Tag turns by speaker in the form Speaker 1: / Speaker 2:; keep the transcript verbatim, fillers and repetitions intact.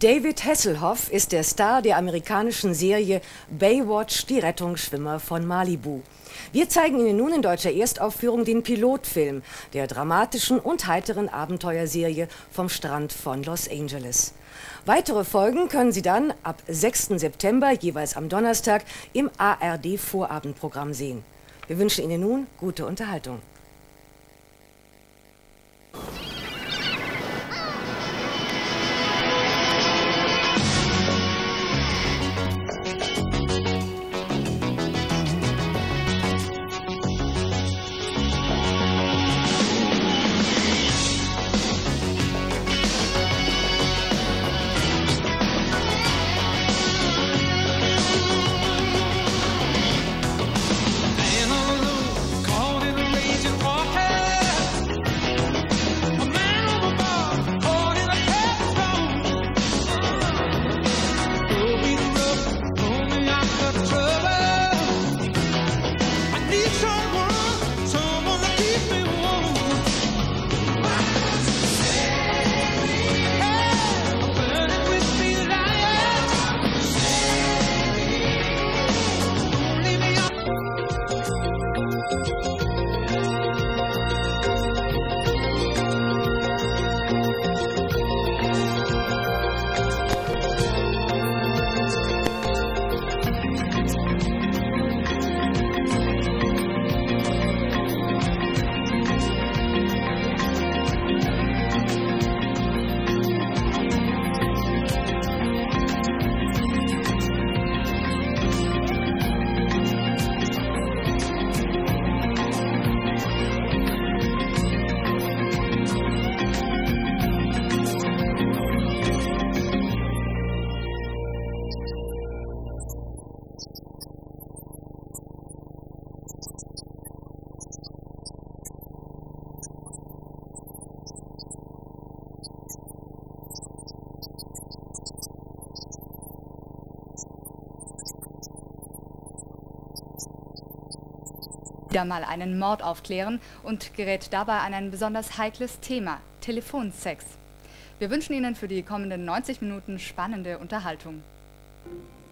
Speaker 1: David Hasselhoff ist der Star der amerikanischen Serie Baywatch, die Rettungsschwimmer von Malibu. Wir zeigen Ihnen nun in deutscher Erstaufführung den Pilotfilm der dramatischen und heiteren Abenteuerserie vom Strand von Los Angeles. Weitere Folgen können Sie dann ab sechsten September, jeweils am Donnerstag, im A R D-Vorabendprogramm sehen. Wir wünschen Ihnen nun gute Unterhaltung.
Speaker 2: Wieder mal einen Mord aufklären und gerät dabei an ein besonders heikles Thema, Telefonsex. Wir wünschen Ihnen für die kommenden neunzig Minuten spannende Unterhaltung.